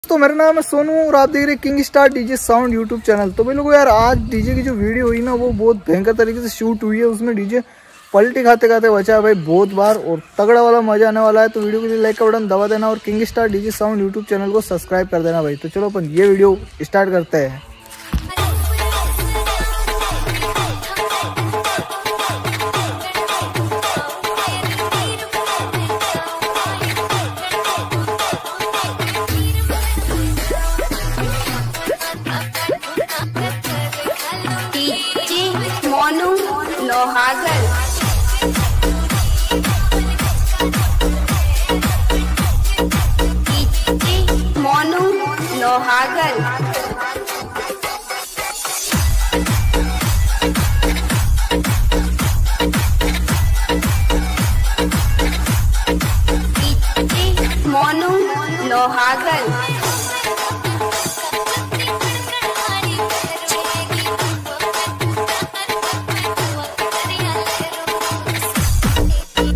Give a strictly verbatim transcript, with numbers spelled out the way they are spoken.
तो मेरा नाम है सोनू और आप देख रहे हैं king star DJ sound YouTube channel. तो भाई लोगों यार आज डीजे की जो वीडियो हुई ना वो बहुत भयंकर तरीके से शूट हुई है। उसमें डीजे पलटी खाते खाते बचा है भाई बहुत बार और तगड़ा वाला मजा आने वाला है। तो वीडियो के लिए लाइक का बटन दबा देना और king star DJ sound YouTube channel को सब्सक्राइब कर देना भाई। तो चलो अपन ये वीडियो स्टार्ट करते हैं। मोनू लोहागल मोनू लोहागल।